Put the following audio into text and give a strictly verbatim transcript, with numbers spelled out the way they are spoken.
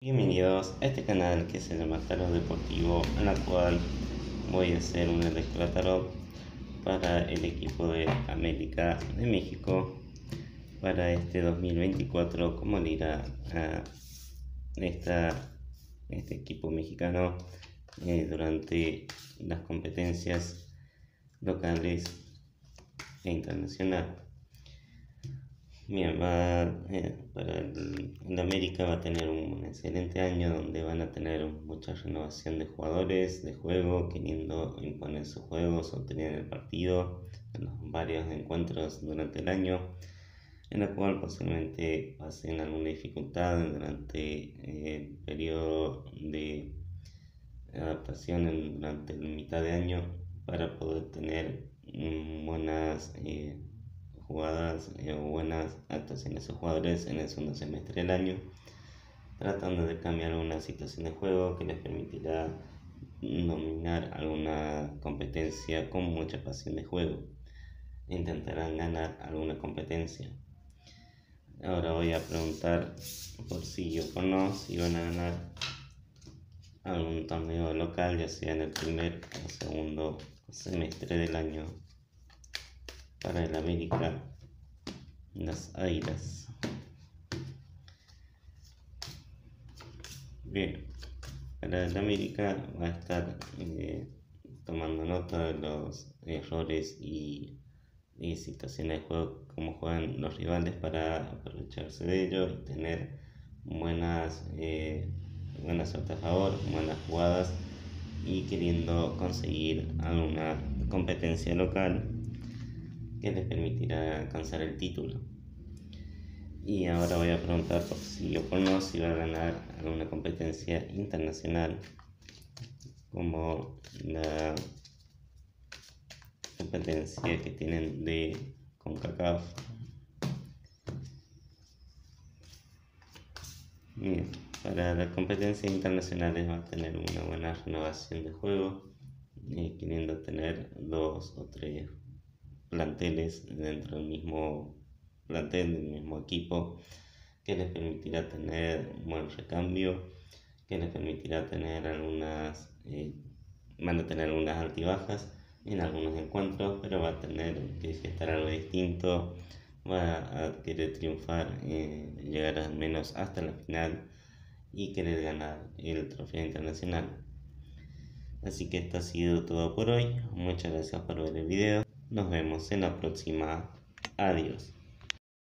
Bienvenidos a este canal que se llama Tarot Deportivo, en la cual voy a hacer una lectura tarot para el equipo de América de México para este dos mil veinticuatro, cómo le irá a esta, este equipo mexicano eh, durante las competencias locales e internacionales. Bien, va, eh, para el, el América va a tener un excelente año donde van a tener mucha renovación de jugadores de juego, queriendo imponer sus juegos, obtener el partido en los varios encuentros durante el año, en la cual posiblemente pasen alguna dificultad durante el periodo de adaptación en, durante la mitad de año para poder tener mm, buenas eh, jugadas eh, o buenas actuaciones de jugadores en el segundo semestre del año, tratando de cambiar una situación de juego que les permitirá dominar alguna competencia con mucha pasión de juego. Intentarán ganar alguna competencia. Ahora voy a preguntar por sí o por no si van a ganar algún torneo local, ya sea en el primer o segundo semestre del año para el América, las Águilas. Bien, para el América va a estar eh, tomando nota de los errores y, y situaciones de juego, cómo juegan los rivales, para aprovecharse de ello y tener buenas, eh, buena suerte a favor, buenas jugadas y queriendo conseguir alguna competencia local que les permitirá alcanzar el título. Y ahora voy a preguntar por sí o por no si va a ganar alguna competencia internacional, como la competencia que tienen de CONCACAF. Bien, para las competencias internacionales va a tener una buena renovación de juego, eh, queriendo tener dos o tres planteles dentro del mismo plantel, del mismo equipo, que les permitirá tener un buen recambio, que les permitirá tener algunas, eh, van a tener algunas altibajas en algunos encuentros, pero va a tener que gestar algo distinto, va a querer triunfar, eh, llegar al menos hasta la final y querer ganar el trofeo internacional. Así que esto ha sido todo por hoy. Muchas gracias por ver el video. Nos vemos en la próxima. Adiós.